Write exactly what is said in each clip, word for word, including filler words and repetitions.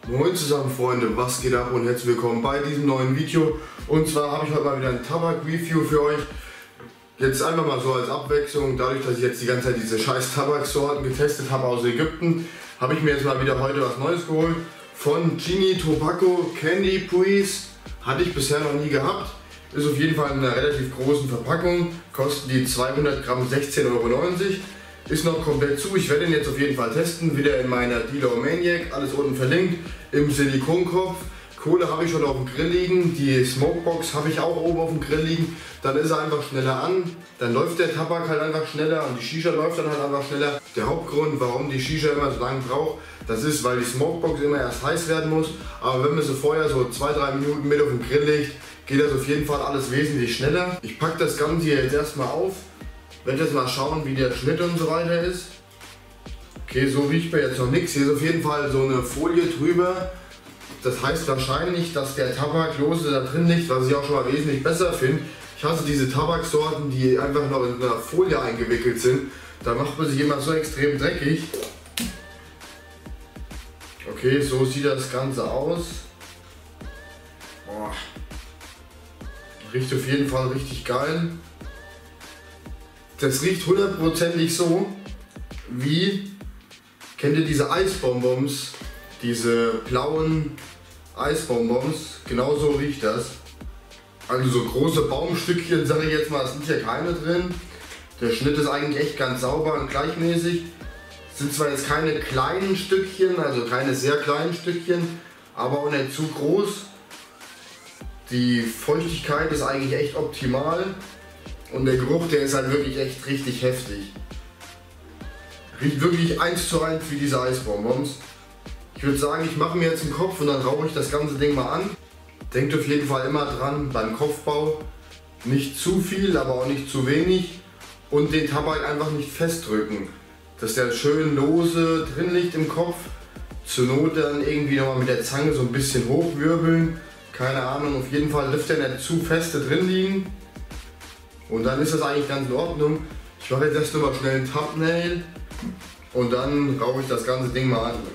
Moin zusammen Freunde, was geht ab und herzlich willkommen bei diesem neuen Video. Und zwar habe ich heute mal wieder ein Tabak-Review für euch. Jetzt einfach mal so als Abwechslung, dadurch, dass ich jetzt die ganze Zeit diese scheiß Tabaksorten getestet habe aus Ägypten, habe ich mir jetzt mal wieder heute was Neues geholt. Von Genie Tobacco Candy Breeze. Hatte ich bisher noch nie gehabt. Ist auf jeden Fall in einer relativ großen Verpackung. Kosten die zweihundert Gramm sechzehn Euro neunzig. Ist noch komplett zu. Ich werde den jetzt auf jeden Fall testen. Wieder in meiner Dealer Maniac. Alles unten verlinkt. Im Silikonkopf. Kohle habe ich schon auf dem Grill liegen. Die Smokebox habe ich auch oben auf dem Grill liegen. Dann ist er einfach schneller an. Dann läuft der Tabak halt einfach schneller und die Shisha läuft dann halt einfach schneller. Der Hauptgrund, warum die Shisha immer so lange braucht, das ist, weil die Smokebox immer erst heiß werden muss. Aber wenn man sie vorher so zwei bis drei Minuten mit auf den Grill legt, geht das auf jeden Fall alles wesentlich schneller. Ich packe das Ganze hier jetzt erstmal auf. Werde jetzt mal schauen, wie der Schnitt und so weiter ist. Okay, so riecht mir jetzt noch nichts. Hier ist auf jeden Fall so eine Folie drüber. Das heißt wahrscheinlich, dass der Tabak lose da drin liegt, was ich auch schon mal wesentlich besser finde. Ich hasse diese Tabaksorten, die einfach noch in einer Folie eingewickelt sind. Da macht man sich immer so extrem dreckig. Okay, so sieht das Ganze aus. Boah. Riecht auf jeden Fall richtig geil. Das riecht hundertprozentig so wie, kennt ihr diese Eisbonbons, diese blauen Eisbonbons, genau so riecht das. Also so große Baumstückchen, sage ich jetzt mal, es sind hier keine drin. Der Schnitt ist eigentlich echt ganz sauber und gleichmäßig. Es sind zwar jetzt keine kleinen Stückchen, also keine sehr kleinen Stückchen, aber auch nicht zu groß. Die Feuchtigkeit ist eigentlich echt optimal. Und der Geruch, der ist halt wirklich echt richtig heftig. Riecht wirklich eins zu eins wie diese Eisbonbons. Ich würde sagen, ich mache mir jetzt einen Kopf und dann rauche ich das ganze Ding mal an. Denkt auf jeden Fall immer dran, beim Kopfbau nicht zu viel, aber auch nicht zu wenig. Und den Tabak einfach nicht festdrücken. Dass der schön lose drin liegt im Kopf. Zur Not dann irgendwie nochmal mit der Zange so ein bisschen hochwirbeln. Keine Ahnung, auf jeden Fall dürfte er nicht zu feste drin liegen. Und dann ist das eigentlich ganz in Ordnung. Ich mache jetzt erst noch mal schnell einen Thumbnail und dann rauche ich das ganze Ding mal an.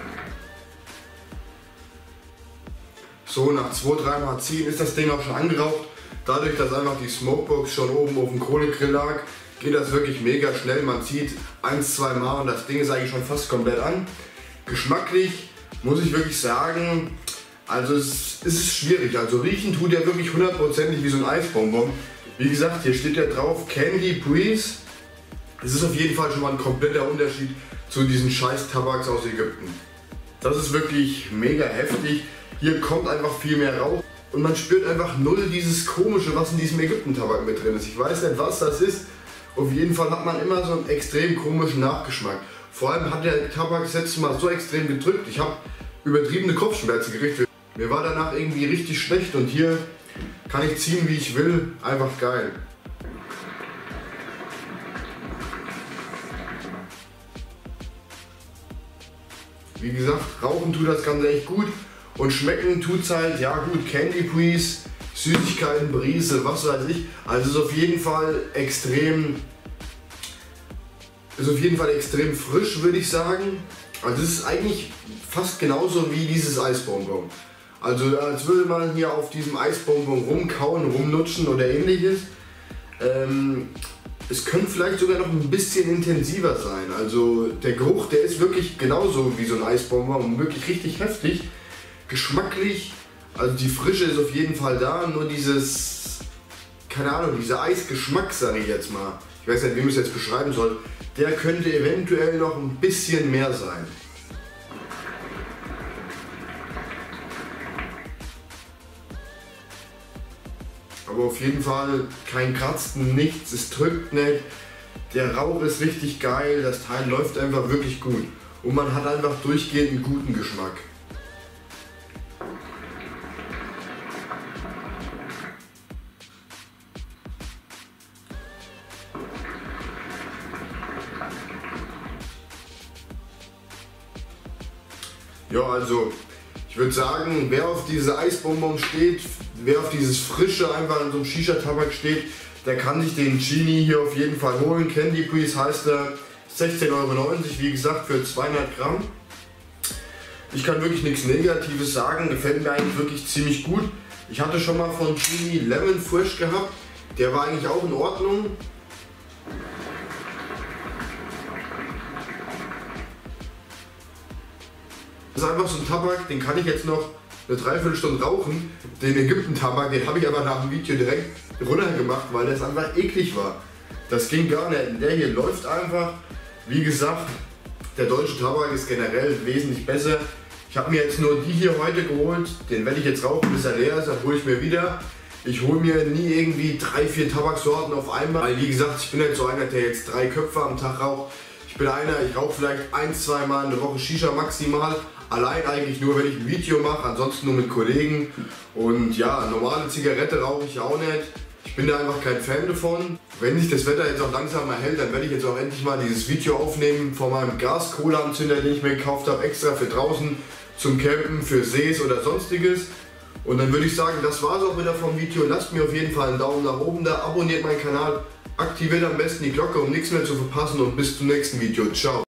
So, nach zwei bis drei Mal ziehen ist das Ding auch schon angeraucht. Dadurch, dass einfach die Smokebox schon oben auf dem Kohlegrill lag, geht das wirklich mega schnell. Man zieht eins, zwei Mal und das Ding ist eigentlich schon fast komplett an. Geschmacklich muss ich wirklich sagen, also es, es ist schwierig. Also riechen tut er wirklich hundertprozentig wie so ein Eisbonbon. Wie gesagt, hier steht ja drauf Candy Breeze. Es ist auf jeden Fall schon mal ein kompletter Unterschied zu diesen scheiß Tabaks aus Ägypten. Das ist wirklich mega heftig. Hier kommt einfach viel mehr Rauch und man spürt einfach null dieses Komische, was in diesem Ägypten-Tabak mit drin ist. Ich weiß nicht, was das ist. Auf jeden Fall hat man immer so einen extrem komischen Nachgeschmack. Vor allem hat der Tabak das letzte Mal so extrem gedrückt. Ich habe übertriebene Kopfschmerzen gekriegt. Mir war danach irgendwie richtig schlecht und hier kann ich ziehen, wie ich will. Einfach geil. Wie gesagt, rauchen tut das Ganze echt gut. Und schmecken tut es halt, ja gut, Candy Breeze, Süßigkeiten, Brise, was weiß ich. Also ist auf jeden Fall extrem, ist auf jeden Fall extrem frisch, würde ich sagen. Also es ist eigentlich fast genauso wie dieses Eisbonbon. Also als würde man hier auf diesem Eisbonbon rumkauen, rumlutschen oder ähnliches. Ähm, es könnte vielleicht sogar noch ein bisschen intensiver sein. Also der Geruch, der ist wirklich genauso wie so ein Eisbonbon und wirklich richtig heftig. Geschmacklich, also die Frische ist auf jeden Fall da, nur dieses, keine Ahnung, dieser Eisgeschmack, sage ich jetzt mal. Ich weiß nicht, wie man es jetzt beschreiben soll. Der könnte eventuell noch ein bisschen mehr sein. Aber auf jeden Fall kein Kratzen, nichts, es drückt nicht. Der Rauch ist richtig geil, das Teil läuft einfach wirklich gut. Und man hat einfach durchgehend einen guten Geschmack. Ja, also ich würde sagen, wer auf diese Eisbonbons steht, wer auf dieses Frische einfach in so einem Shisha-Tabak steht, der kann sich den Genie hier auf jeden Fall holen. Candy Breeze heißt er, sechzehn Euro neunzig, wie gesagt, für zweihundert Gramm. Ich kann wirklich nichts Negatives sagen, gefällt mir eigentlich wirklich ziemlich gut. Ich hatte schon mal von Chili Lemon Fresh gehabt, der war eigentlich auch in Ordnung. Das ist einfach so ein Tabak, den kann ich jetzt noch eine Dreiviertelstunde rauchen. Den Ägypten-Tabak, den habe ich aber nach dem Video direkt runtergemacht, weil das einfach eklig war. Das ging gar nicht. Der hier läuft einfach. Wie gesagt, der deutsche Tabak ist generell wesentlich besser. Ich habe mir jetzt nur die hier heute geholt. Den werde ich jetzt rauchen, bis er leer ist. Dann hole ich mir wieder. Ich hole mir nie irgendwie drei, vier Tabaksorten auf einmal. Weil wie gesagt, ich bin halt so einer, der jetzt drei Köpfe am Tag raucht. Ich bin einer, ich rauche vielleicht ein, zwei Mal in der Woche Shisha maximal. Allein eigentlich nur, wenn ich ein Video mache, ansonsten nur mit Kollegen. Und ja, normale Zigarette rauche ich auch nicht. Ich bin da einfach kein Fan davon. Wenn sich das Wetter jetzt auch langsam erhält, dann werde ich jetzt auch endlich mal dieses Video aufnehmen von meinem Gas-Cola-Anzünder, den ich mir gekauft habe, extra für draußen zum Campen, für Sees oder sonstiges. Und dann würde ich sagen, das war es auch wieder vom Video. Lasst mir auf jeden Fall einen Daumen nach oben da, abonniert meinen Kanal, aktiviert am besten die Glocke, um nichts mehr zu verpassen und bis zum nächsten Video. Ciao.